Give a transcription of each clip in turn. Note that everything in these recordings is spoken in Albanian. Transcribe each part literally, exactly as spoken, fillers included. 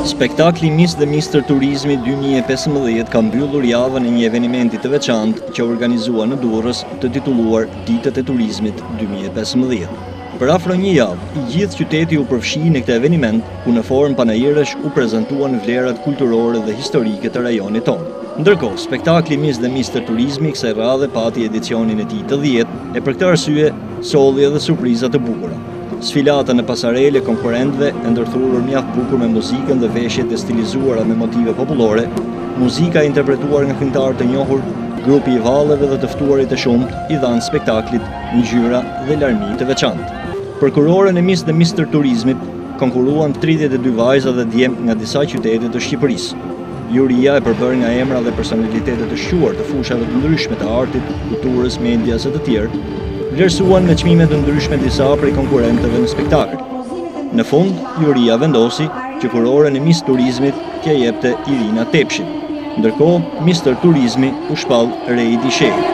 Spektakli Miss Mister Turizmi dy mijë e pesëmbëdhjetë ka mbyllur javën e një evenimenti të veçantë që organizua në Durrës, të titulluar Ditët e Turizmit dy mijë e pesëmbëdhjetë. Për afro një javë, i gjithë qyteti u përfshi në këtë eveniment, ku në formë panajirësh u prezantuan vlerat kulturore dhe historike të rajonit tonë. Ndërkohë, spektakli Miss Mister Turizmi kësaj radhe pati edicionin e tij të dhjetë e për këtë arsye solli edhe surpriza të bukura. Sfilata në pasarele konkurrentëve e ndërthurur mjaft bukur me muzikën dhe veshjet e stilizuara me motive popullore, muzika e interpretuar nga këngëtarë të njohur, grupi i vallëve dhe të ftuarit të shumtë i dhanë spektaklit ngjyra dhe larmi të veçantë. Për kurorën e Miss Mister Turizmit konkuruan tridhjetë e dy vajza dhe djem nga disa qytete të Shqipërisë. Juria e përbërë nga emra dhe personalitetet të shquar të fushave të ndryshme të artit, kulturës, medias e të tjerë, vlerësuan me çmime të ndryshme disa prej konkurrentëve në spektakël. Në fund, juria vendosi që kurorën e Miss Turizmit t'ia jepte Irina Tepshit. Ndërkohë, Mister Turizmi u shpall Rejti Shej.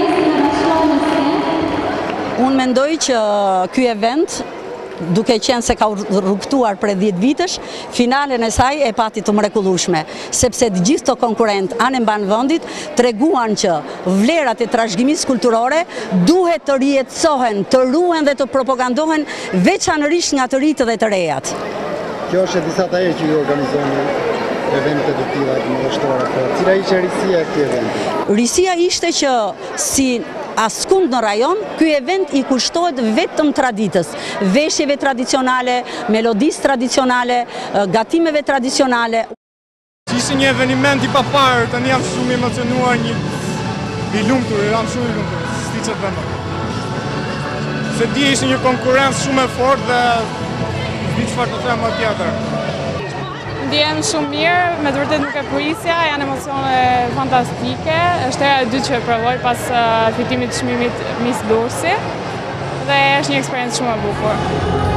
Unë mendoj që ky event, duke qenë se ka rrugtuar për dhjetë vitesh, finalen e saj e pati të mrekullueshme, sepse të gjithë të konkurrent anë mban vendit treguan që vlerat e trashëgimisë kulturore duhet të rijetësohen, të ruhen dhe të propagandohen veçanërisht nga të rritë dhe të rejat. Kjo është e disa të herë që ju organizoni evente të tilla të madhështore, po cila ishte risia e këtij eventi? Risia ishte që si askund në rajon, ky event i kushtohet vetëm traditës, veshjeve tradicionale, melodisë tradicionale, gatimeve tradicionale. Ishte një eveniment i paparë, tani jam shumë emocionuar, një i lumtur, jam shumë i lumtur, s'di çfarë të them. Se di ishte një konkurrencë shumë e fortë dhe s'di çfarë të them më tjetër. Ndjem shumë mirë, me të vërtet nuk e prisja, janë emocione fantastike. Është hera e dytë që e provoj pas fitimit të çmimit Miss Durrësi dhe është një eksperiencë shumë e bukur.